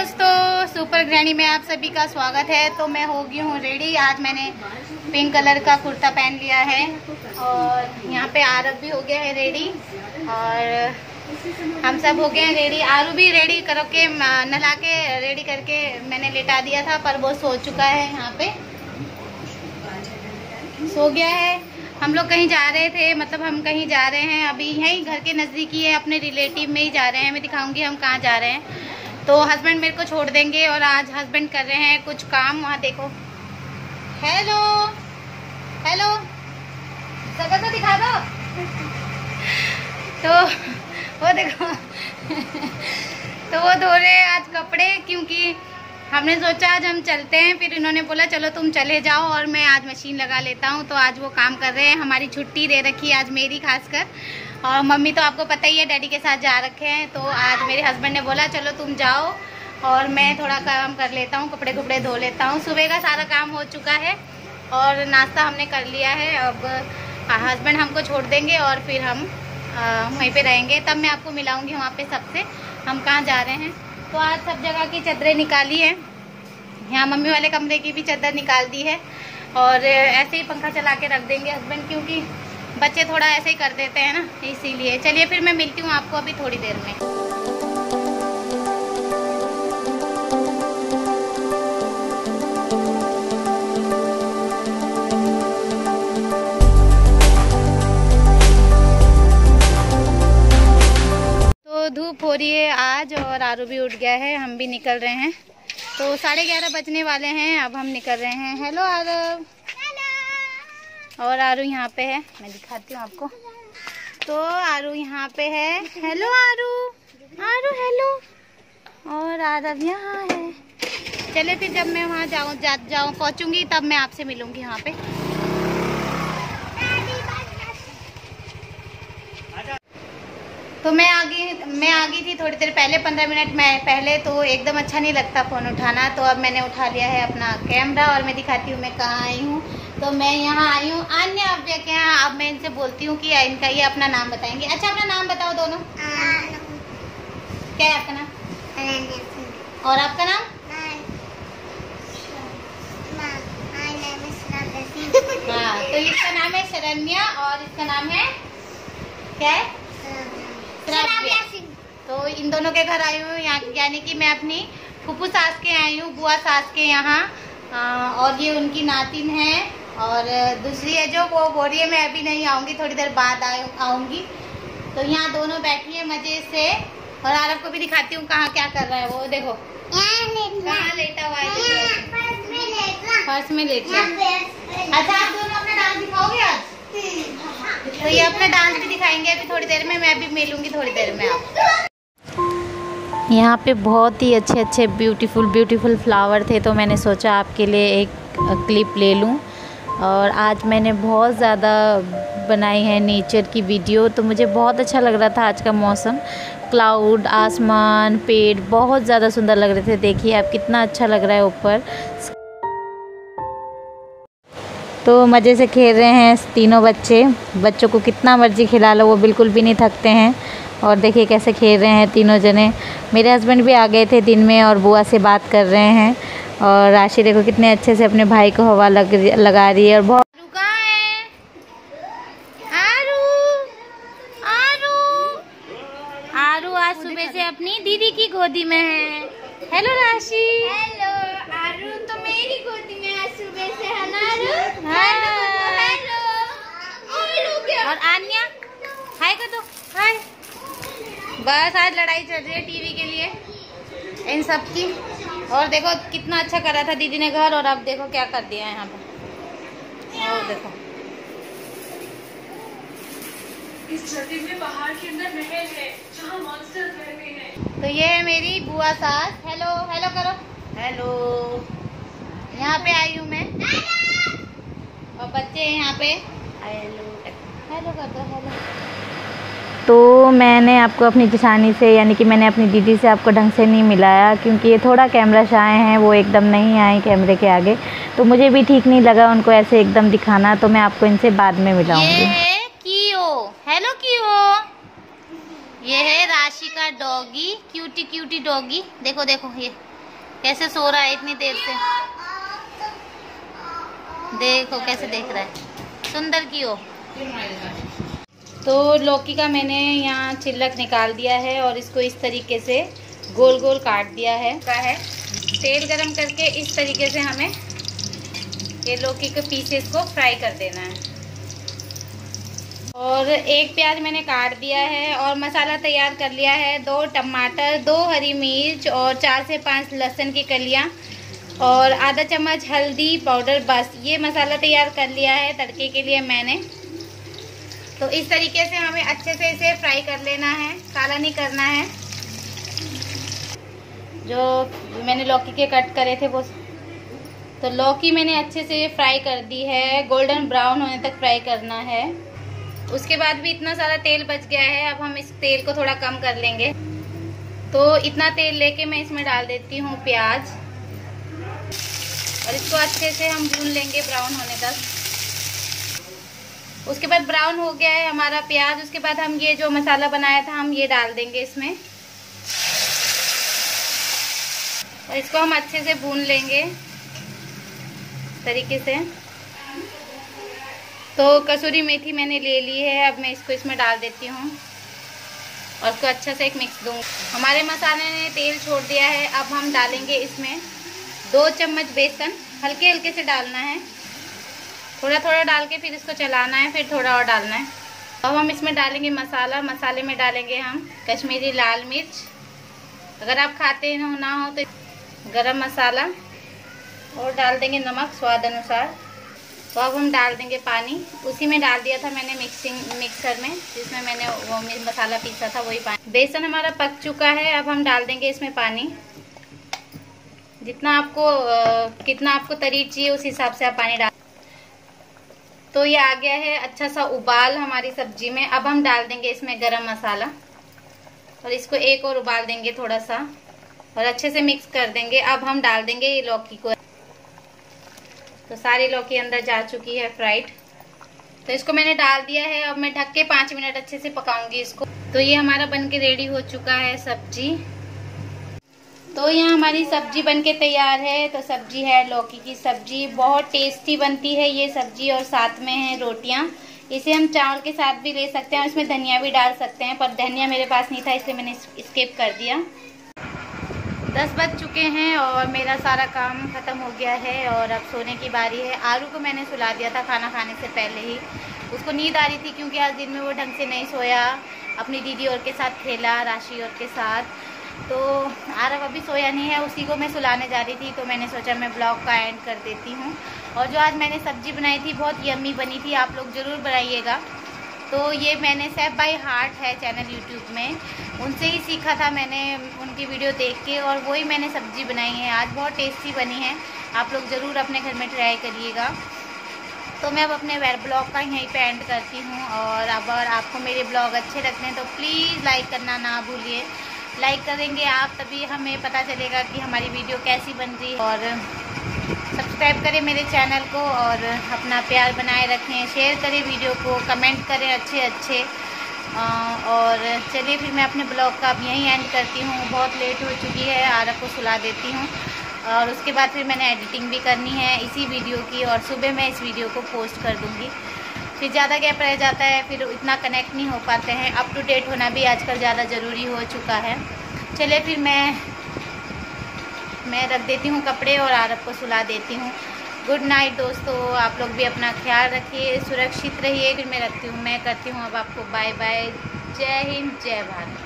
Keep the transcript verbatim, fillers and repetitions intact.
दोस्तों, super granny में आप सभी का स्वागत है। तो मैं हो गई हूँ रेडी। आज मैंने पिंक कलर का कुर्ता पहन लिया है और यहाँ पे आरब भी हो गया है रेडी और हम सब हो गए हैं रेडी। आरू भी रेडी करके नला के रेडी करके मैंने लेटा दिया था, पर वो सो चुका है, यहाँ पे सो गया है। हम लोग कहीं जा रहे थे, मतलब हम कहीं जा रहे हैं अभी, यहीं घर के नज़दीकी है, अपने रिलेटिव में ही जा रहे हैं। मैं दिखाऊंगी हम कहाँ जा रहे हैं। तो हस्बैंड मेरे को छोड़ देंगे और आज हस्बैंड कर रहे हैं कुछ काम। वहाँ देखो, हेलो हेलो, जगह तो दिखा दो। तो वो देखो तो वो धो रहे हैं आज कपड़े, क्योंकि हमने सोचा आज हम चलते हैं, फिर इन्होंने बोला चलो तुम चले जाओ और मैं आज मशीन लगा लेता हूँ। तो आज वो काम कर रहे हैं। हमारी छुट्टी दे रखी है आज, मेरी खासकर, और मम्मी तो आपको पता ही है डैडी के साथ जा रखे हैं। तो आज मेरे हस्बैंड ने बोला चलो तुम जाओ और मैं थोड़ा काम कर लेता हूँ, कपड़े कपड़े धो लेता हूँ। सुबह का सारा काम हो चुका है और नाश्ता हमने कर लिया है। अब हस्बैंड हमको छोड़ देंगे और फिर हम आ, वहीं पे रहेंगे। तब मैं आपको मिलाऊंगी वहाँ पे सबसे, हम कहाँ जा रहे हैं। तो आज सब जगह की चादरें निकाली है, यहाँ मम्मी वाले कमरे की भी चादर निकाल दी है और ऐसे ही पंखा चला के रख देंगे हस्बैंड, क्योंकि बच्चे थोड़ा ऐसे ही कर देते हैं ना, इसीलिए। चलिए फिर मैं मिलती हूँ आपको अभी थोड़ी देर में। तो धूप हो रही है आज और आरू भी उठ गया है, हम भी निकल रहे हैं। तो साढ़े ग्यारह बजने वाले हैं, अब हम निकल रहे हैं। हेलो आरू। और आरू यहाँ पे है, मैं दिखाती हूँ आपको। तो आरू यहाँ पे है। Hello Aru, Aru hello. और आरव यहाँ है। चले फिर जब मैं वहाँ जाऊँ जा जाऊँ पहुँचूँगी तब मैं आपसे मिलूँगी वहाँ पे। तो मैं आ गई मैं आ गई थी थोड़ी देर पहले, पंद्रह मिनट में पहले। तो एकदम अच्छा नहीं लगता फ़ोन उठाना, तो अब मैंने उठा लिया है अपना कैमरा और मैं दिखाती हूँ मैं कहाँ आई हूँ। तो मैं यहाँ आई हूँ अन्य अव्य के यहाँ। अब मैं इनसे बोलती हूँ कि इनका ये अपना नाम बताएंगे। अच्छा अपना नाम बताओ दोनों। क्या है आपका नाम? और आपका नाम? हाँ, तो इसका नाम है शरण्या और इसका नाम है क्या है? तो इन दोनों के घर आई हूँ, यानी कि मैं अपनी फूफू सास के आई हूँ, बुआ सास के यहाँ। और ये उनकी नातिन है और दूसरी है जो वो बोल रही है मैं अभी नहीं आऊँगी, थोड़ी देर बाद आऊँगी। तो यहाँ दोनों बैठी है मजे से। और आरब को भी दिखाती हूँ कहाँ क्या कर रहा है वो। देखो कहाँ लेटा हुआ है, फर्श में लेटा। अच्छा आप दोनों अपना डांस दिखाओगे आज? तो ये अपना डांस भी दिखाएंगे अभी थोड़ी देर में, मैं भी मिलूंगी थोड़ी देर में आपको। यहाँ पे बहुत ही अच्छे अच्छे ब्यूटीफुल ब्यूटीफुल फ्लावर थे, तो मैंने सोचा आपके लिए एक क्लिप ले लूँ। और आज मैंने बहुत ज़्यादा बनाई है नेचर की वीडियो, तो मुझे बहुत अच्छा लग रहा था आज का मौसम। क्लाउड, आसमान, पेड़ बहुत ज़्यादा सुंदर लग रहे थे। देखिए आप कितना अच्छा लग रहा है ऊपर। तो मज़े से खेल रहे हैं तीनों बच्चे। बच्चों को कितना मर्जी खिला लो वो बिल्कुल भी नहीं थकते हैं। और देखिए कैसे खेल रहे हैं तीनों जने। मेरे हस्बैंड भी आ गए थे दिन में और बुआ से बात कर रहे हैं। और राशि देखो कितने अच्छे से अपने भाई को हवा लग लगा रही है। और बहुत आरू आज सुबह से अपनी दीदी की गोदी में है। हेलो राशि। हेलो आरू तो मेरी गोदी में आज सुबह से है ना आरू? Hello hello. और आन्या हाय कर दो, हाय। बस आज लड़ाई चल रही है टीवी के लिए इन सब की। और देखो कितना अच्छा कर रहा था दीदी ने घर, और अब देखो क्या कर दिया है यहाँ पे। और देखो इस छवि में पहाड़ के अंदर महल है जहाँ मॉन्स्टर रहते हैं। तो ये है मेरी बुआ सास। हेलो हेलो करो, हेलो। यहाँ पे आई हूँ मैं और बच्चे यहाँ पे हेलो हेलो कर दो, हेलो। तो मैंने आपको अपनी जिसानी से, यानी कि मैंने अपनी दीदी से आपको ढंग से नहीं मिलाया, क्योंकि ये थोड़ा कैमरा शाय हैं, वो एकदम नहीं आए कैमरे के आगे। तो मुझे भी ठीक नहीं लगा उनको ऐसे एकदम दिखाना, तो मैं आपको इनसे बाद में मिलाऊंगी। हेलो कियो, ये है राशि का डॉगी, क्यूटी क्यूटी डॉगी। देखो देखो ये कैसे सो रहा है इतनी देर से, देखो कैसे देख रहा है, सुंदर की हो। तो लौकी का मैंने यहाँ छिलक निकाल दिया है और इसको इस तरीके से गोल गोल काट दिया है। है तेल गरम करके इस तरीके से हमें ये लौकी के पीसेस को फ्राई कर देना है। और एक प्याज मैंने काट दिया है और मसाला तैयार कर लिया है। दो टमाटर, दो हरी मिर्च और चार से पांच लहसुन की कलियां और आधा चम्मच हल्दी पाउडर, बस ये मसाला तैयार कर लिया है तड़के के लिए मैंने। तो इस तरीके से हमें अच्छे से इसे फ्राई कर लेना है, काला नहीं करना है। जो मैंने लौकी के कट करे थे वो, तो लौकी मैंने अच्छे से फ्राई कर दी है, गोल्डन ब्राउन होने तक फ्राई करना है। उसके बाद भी इतना सारा तेल बच गया है, अब हम इस तेल को थोड़ा कम कर लेंगे। तो इतना तेल लेके मैं इसमें डाल देती हूँ प्याज और इसको अच्छे से हम भून लेंगे ब्राउन होने तक। उसके बाद ब्राउन हो गया है हमारा प्याज, उसके बाद हम ये जो मसाला बनाया था हम ये डाल देंगे इसमें और इसको हम अच्छे से भून लेंगे इस तरीके से। तो कसूरी मेथी मैंने ले ली है, अब मैं इसको इसमें डाल देती हूँ और इसको अच्छा से एक मिक्स दूँगी। हमारे मसाले ने तेल छोड़ दिया है, अब हम डालेंगे इसमें दो चम्मच बेसन, हल्के हल्के से डालना है, थोड़ा थोड़ा डाल के फिर इसको चलाना है, फिर थोड़ा और डालना है। अब हम इसमें डालेंगे मसाला। मसाले में डालेंगे हम कश्मीरी लाल मिर्च, अगर आप खाते हो ना हो तो गरम मसाला, और डाल देंगे नमक स्वाद अनुसार। तो अब हम डाल देंगे पानी, उसी में डाल दिया था मैंने मिक्सिंग मिक्सर में जिसमें मैंने वो मसाला पीसा था वही पानी। बेसन हमारा पक चुका है, अब हम डाल देंगे इसमें पानी। जितना आपको आ, कितना आपको तरीक चाहिए उस हिसाब से आप पानी डाल। तो ये आ गया है अच्छा सा उबाल हमारी सब्जी में। अब हम डाल देंगे इसमें गरम मसाला और इसको एक और उबाल देंगे थोड़ा सा और अच्छे से मिक्स कर देंगे। अब हम डाल देंगे ये लौकी को। तो सारी लौकी अंदर जा चुकी है फ्राइड, तो इसको मैंने डाल दिया है। अब मैं ढक के पाँच मिनट अच्छे से पकाऊंगी इसको। तो ये हमारा बनके रेडी हो चुका है सब्जी। तो यहाँ हमारी सब्जी बनके तैयार है। तो सब्जी है लौकी की सब्जी, बहुत टेस्टी बनती है ये सब्जी और साथ में है रोटियाँ। इसे हम चावल के साथ भी ले सकते हैं, इसमें धनिया भी डाल सकते हैं, पर धनिया मेरे पास नहीं था इसलिए मैंने स्किप कर दिया। दस बज चुके हैं और मेरा सारा काम ख़त्म हो गया है और अब सोने की बारी है। आरू को मैंने सुला दिया था खाना खाने से पहले ही, उसको नींद आ रही थी क्योंकि आज दिन में वो ढंग से नहीं सोया, अपनी दीदी और के साथ खेला, राशि और के साथ। तो आरव अभी सोया नहीं है, उसी को मैं सुलाने जा रही थी, तो मैंने सोचा मैं ब्लॉग का एंड कर देती हूँ। और जो आज मैंने सब्जी बनाई थी बहुत यम्मी बनी थी, आप लोग ज़रूर बनाइएगा। तो ये मैंने सेफ बाय हार्ट है चैनल यूट्यूब में, उनसे ही सीखा था मैंने, उनकी वीडियो देख के, और वही मैंने सब्जी बनाई है। आज बहुत टेस्टी बनी है, आप लोग ज़रूर अपने घर में ट्राई करिएगा। तो मैं अब अपने वेब ब्लॉग का यहीं पे एंड करती हूँ। और अगर आपको मेरे ब्लॉग अच्छे लगते हैं तो प्लीज़ लाइक करना ना भूलिए। लाइक करेंगे आप तभी हमें पता चलेगा कि हमारी वीडियो कैसी बन रही है। और सब्सक्राइब करें मेरे चैनल को और अपना प्यार बनाए रखें, शेयर करें वीडियो को, कमेंट करें अच्छे अच्छे। और चलिए फिर मैं अपने ब्लॉग का अब यहीं एंड करती हूँ, बहुत लेट हो चुकी है, आरव को सुला देती हूँ और उसके बाद फिर मैंने एडिटिंग भी करनी है इसी वीडियो की और सुबह मैं इस वीडियो को पोस्ट कर दूँगी। फिर ज़्यादा गैप रह जाता है, फिर इतना कनेक्ट नहीं हो पाते हैं। अप टू डेट होना भी आजकल ज़्यादा ज़रूरी हो चुका है। चलिए फिर मैं मैं रख देती हूँ कपड़े और आरव को सुला देती हूँ। गुड नाइट दोस्तों, आप लोग भी अपना ख्याल रखिए, सुरक्षित रहिए। फिर मैं रखती हूँ, मैं करती हूँ अब आपको बाय बाय। जय हिंद, जय भारत।